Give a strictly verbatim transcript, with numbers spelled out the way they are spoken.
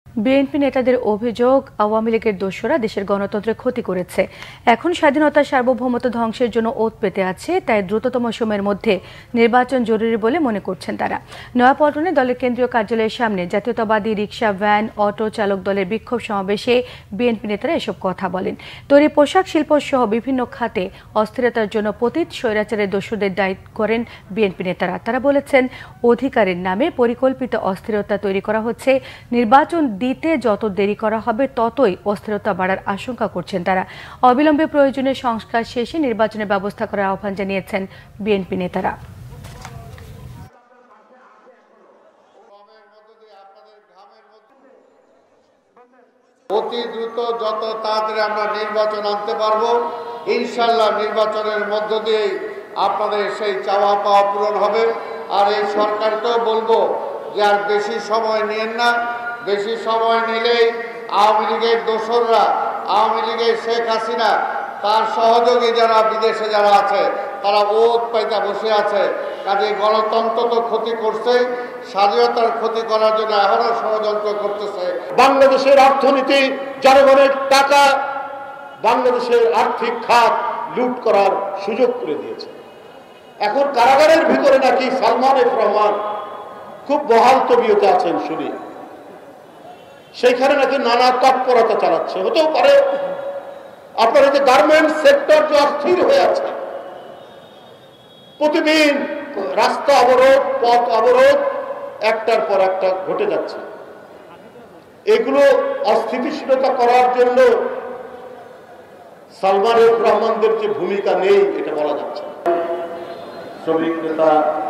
BNP নেতাদের অভিযোগ, আওয়ামী লীগের দোসররা দেশের গণতন্ত্রের ক্ষতি করেছে। এখন স্বাধীনতা সার্বভৌমত্ব ধ্বংসের জন্য ওত পেতে আছে, তাই দ্রুততম সময়ের মধ্যে নির্বাচন জরুরি বলে মনে করছেন তারা। নয়াপল্টনে দলের কেন্দ্রীয় কার্যালয়ের সামনে জাতীয়তাবাদী রিকশা, ভ্যান, অটো চালক দলের বিক্ষোভ সমাবেশে বিএনপি নেতারা এসব কথা বলেন। তৈরি পোশাক শিল্প সহ বিভিন্ন খাতে অস্থিরতার জন্য পতিত স্বৈরাচারের দোসরদের দায়ী করেন বিএনপি নেতারা। তারা বলেছেন, অধিকারের নামে পরিকল্পিত অস্থিরতা তৈরি করা হচ্ছে। নির্বাচন দিতে যত দেরি করা হবে ততই অস্থিরতা বাড়ার আশঙ্কা করছেন তারা। অবিলম্বে প্রয়োজনীয় সংস্কার শেষে নির্বাচনের ব্যবস্থা করার আহ্বান জানিয়েছেন বিএনপি নেতারা। অতি দ্রুত যত তাড়াতাড়ি আমরা নির্বাচন আনতে পারবো, ইনশাল্লাহ নির্বাচনের মধ্য দিয়ে আপনাদের সেই চাওয়া পাওয়া পূরণ হবে। আর এই সরকারকেও বলবো যে আর বেশি সময় নিয়েন না। বেশি সময় নিলেই আওয়ামী লীগের দোসররা, আওয়ামী লীগের শেখ হাসিনা, তার সহযোগী যারা বিদেশে যারা আছে তারা ওত পাইতা বসে আছে। কাজে গণতন্ত্র তো ক্ষতি করছে, স্বাধীনতার ক্ষতি করার জন্য এখনো ষড়যন্ত্র করতেছে। বাংলাদেশের অর্থনীতি, জনগণের টাকা, বাংলাদেশের আর্থিক খাত লুট করার সুযোগ করে দিয়েছে। এখন কারাগারের ভিতরে নাকি সালমান এফ রহমান খুব বহাল তবিয়তে আছেন শুনি, সেইখানে নাকি নানা তৎপরতা চালাচ্ছে। হতেও পারে আপনার যে গার্মেন্টস সেক্টর যে অস্থির হয়ে আছে, প্রতিদিন রাস্তা অবরোধ, পথ অবরোধ একটার পর একটা ঘটে যাচ্ছে। এগুলো অস্থিতিশীলতা করার জন্য সালমান এফ রহমানদের যে ভূমিকা নেই এটা বলা যাচ্ছে। শ্রমিক নেতা